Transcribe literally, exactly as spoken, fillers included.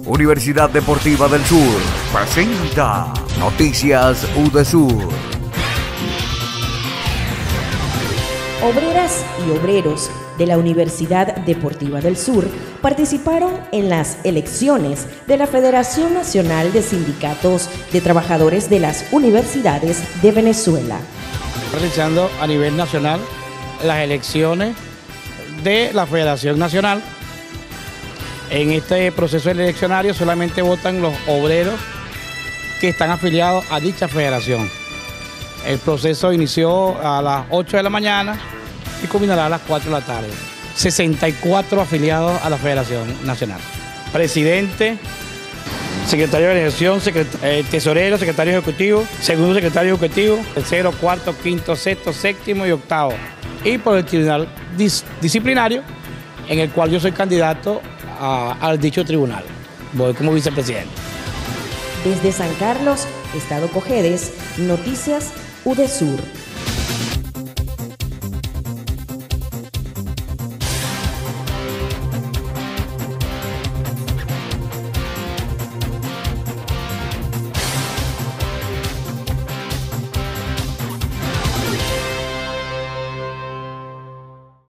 Universidad Deportiva del Sur presenta Noticias UDESUR. Obreras y obreros de la Universidad Deportiva del Sur participaron en las elecciones de la Federación Nacional de Sindicatos de Trabajadores de las Universidades de Venezuela. Realizando a nivel nacional las elecciones de la Federación Nacional. En este proceso eleccionario solamente votan los obreros que están afiliados a dicha federación. El proceso inició a las ocho de la mañana y culminará a las cuatro de la tarde. sesenta y cuatro afiliados a la Federación Nacional. Presidente, secretario de elección, secret eh, tesorero, secretario ejecutivo, segundo secretario ejecutivo, tercero, cuarto, quinto, sexto, séptimo y octavo. Y por el tribunal dis disciplinario, en el cual yo soy candidato a, al dicho tribunal. Voy como vicepresidente. Desde San Carlos, Estado Cojedes, Noticias UDESUR.